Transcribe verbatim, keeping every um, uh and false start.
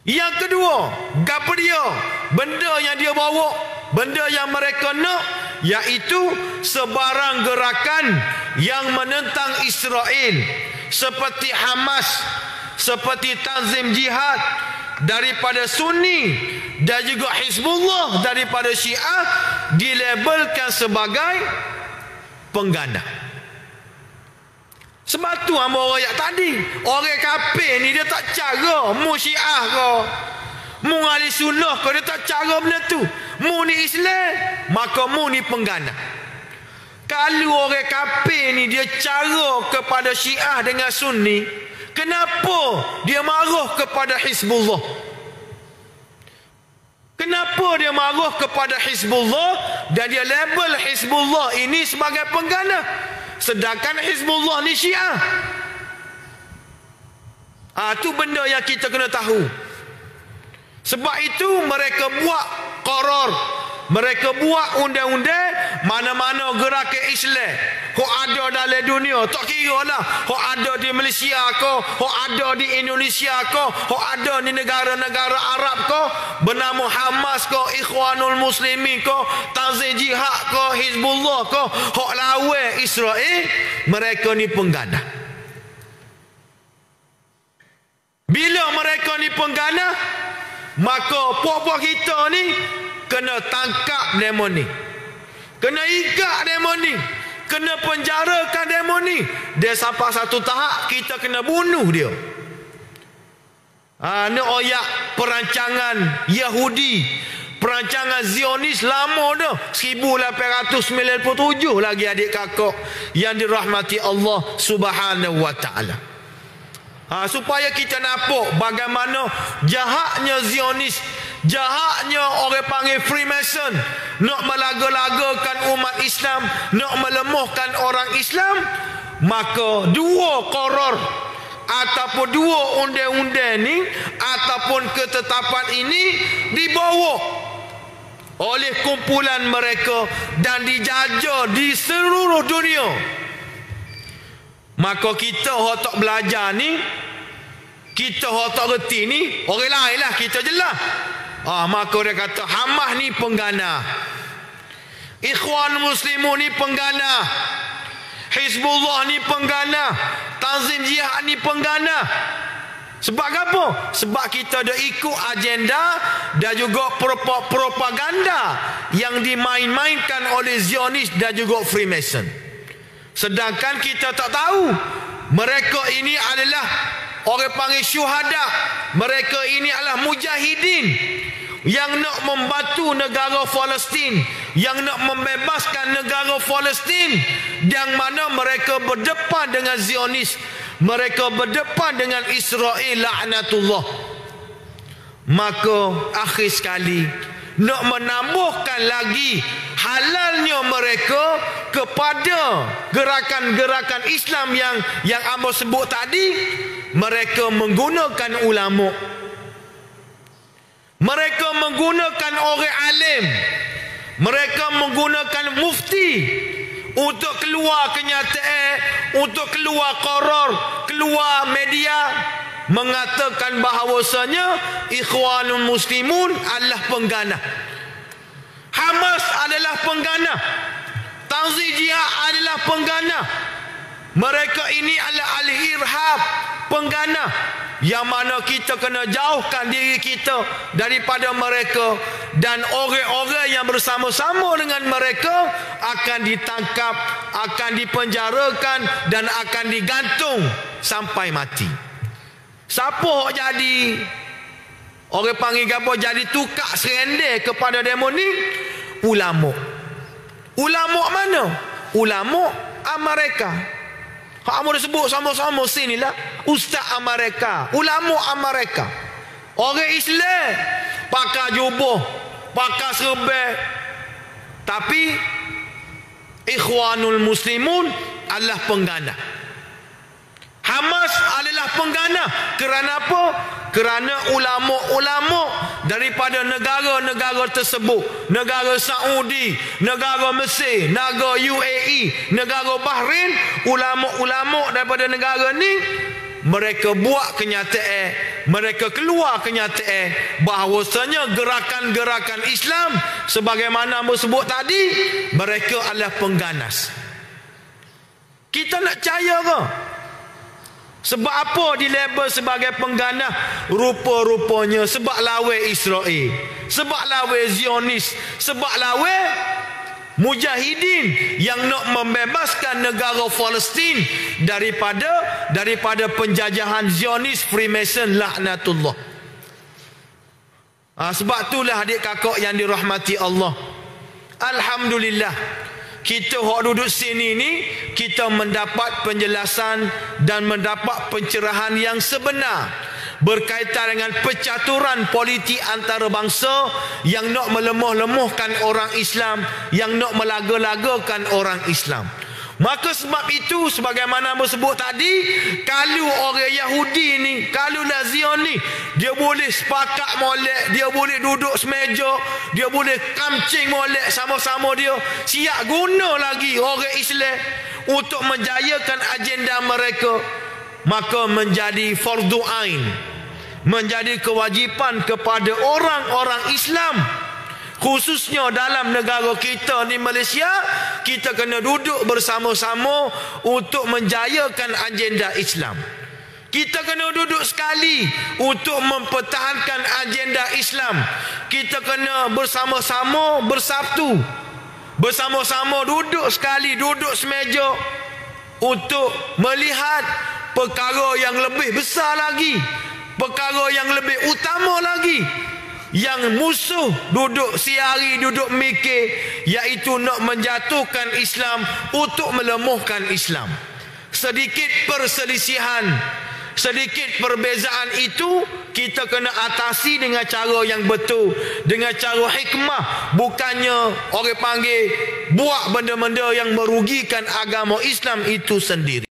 Yang kedua, gapo dia? Benda yang dia bawa, benda yang mereka nak, iaitu sebarang gerakan yang menentang Israel, seperti Hamas, seperti Tanzim Jihad daripada Sunni, dan juga Hizbullah daripada Syiah, dilabelkan sebagai penggana. Sebab tu hamba orang ayat tadi, orang kafir ni dia tak cara mu Syiah ke, mu ahli sunnah ke, dia tak cara benda tu. Mu ni Islam, maka mu ni penggana. Kalau orang kafir ni dia cara kepada Syiah dengan Sunni, kenapa dia marah kepada Hizbullah? Kenapa dia marah kepada Hizbullah dan dia label Hizbullah ini sebagai penggana, sedangkan Hizbullah ni Syiah? Ah, tu benda yang kita kena tahu. Sebab itu mereka buat qarar, mereka buat undang-undang, mana-mana gerakan Islam hok ada dalam dunia, tak kira lah hok ada di Malaysia ke, hok ada di Indonesia ke, hok ada di negara-negara Arab ke, bernama Hamas ke, Ikhwanul Muslimin ke, Tanzim Jihad ke, Hizbullah ke, hok lawan Israel, mereka ni penggana. Bila mereka ni penggana, maka puak-puak kita ni kena tangkap demo ni, kena ikat demo ni, kena penjarakan demo ni. Dia sampai satu tahap kita kena bunuh dia. Ha, ni oyak perancangan Yahudi, perancangan Zionis lama dah, seribu lapan ratus sembilan puluh tujuh lagi adik kakak yang dirahmati Allah Subhanahu wa taala. Ha, supaya kita nampak bagaimana jahatnya Zionis, jahatnya orang panggil Freemason, nak melaga-lagakan umat Islam, nak melemahkan orang Islam. Maka dua qarar ataupun dua undang-undang ni ataupun ketetapan ini dibawa oleh kumpulan mereka dan dijajah di seluruh dunia. Maka kita yang tak belajar ni, kita yang tak reti ni, orang lain lah kita jelas. Ah, maka dia kata Hamas ni penggana, Ikhwan Muslimun ni penggana, Hizbullah ni penggana, Tanzim Jihad ni penggana. Sebab apa? Sebab kita dah ikut agenda dan juga propaganda yang dimain-mainkan oleh Zionis dan juga Freemason. Sedangkan kita tak tahu mereka ini adalah orang panggil syuhada, mereka ini adalah mujahidin yang nak membantu negara Palestin, yang nak membebaskan negara Palestin, yang mana mereka berdepan dengan Zionis, mereka berdepan dengan Israel laknatullah. Maka akhir sekali nak menambahkan lagi halalnya mereka kepada gerakan-gerakan Islam yang yang amba sebut tadi, mereka menggunakan ulama, mereka menggunakan orang alim, mereka menggunakan mufti untuk keluar kenyataan, untuk keluar qarar, keluar media mengatakan bahawasanya Ikhwanul Muslimun adalah penggana, Hamas adalah penggana, Tanzim Jihad adalah penggana. Mereka ini adalah ahli irhab, penggana, yang mana kita kena jauhkan diri kita daripada mereka, dan orang-orang yang bersama-sama dengan mereka akan ditangkap, akan dipenjarakan dan akan digantung sampai mati. Siapa jadi orang panggil apa, jadi tukar serendek kepada demo ni? Ulama. Ulama mana? Ulama Amerika. Hak amu disebut sama-sama sinilah Ustaz Amerika, ulama Amerika. Orang Islam pakai jubah, pakai serban, tapi Ikhwanul Muslimun adalah penggana. Hamas adalah penggana. Kerana apa? Kerana ulama-ulama daripada negara-negara tersebut, negara Saudi, negara Mesir, negara U A E, negara Bahrain, ulama-ulama daripada negara ni, mereka buat kenyataan mereka keluar kenyataan bahawasanya gerakan-gerakan Islam sebagaimana disebut tadi, mereka adalah pengganas. Kita nak percaya ke? Sebab apa dilabel sebagai pengganas? Rupa-rupanya sebab lawan Israel, sebab lawan Zionis, sebab lawan mujahidin yang nak membebaskan negara Palestin daripada daripada penjajahan Zionis Freemason laknatullah. Ha, sebab itulah adik kakak yang dirahmati Allah, alhamdulillah, kita hok duduk sini ni, kita mendapat penjelasan dan mendapat pencerahan yang sebenar berkaitan dengan percaturan politik antarabangsa yang nak melemah-lemahkan orang Islam, yang nak melaga-lagakan orang Islam. Maka sebab itu, sebagaimana disebut tadi, kalau orang Yahudi ni, kalau Zion ni, dia boleh sepakat molek, dia boleh duduk semeja, dia boleh kamcing molek sama-sama dia, siap guna lagi orang Islam untuk menjayakan agenda mereka, maka menjadi fardu ain, menjadi kewajipan kepada orang-orang Islam, khususnya dalam negara kita ni Malaysia, kita kena duduk bersama-sama untuk menjayakan agenda Islam. Kita kena duduk sekali untuk mempertahankan agenda Islam. Kita kena bersama-sama bersatu, bersama-sama duduk sekali, duduk semeja untuk melihat perkara yang lebih besar lagi, perkara yang lebih utama lagi, yang musuh duduk siari, duduk mikir, iaitu nak menjatuhkan Islam untuk melemahkan Islam. Sedikit perselisihan, sedikit perbezaan itu kita kena atasi dengan cara yang betul, dengan cara hikmah, bukannya orang panggil buat benda-benda yang merugikan agama Islam itu sendiri.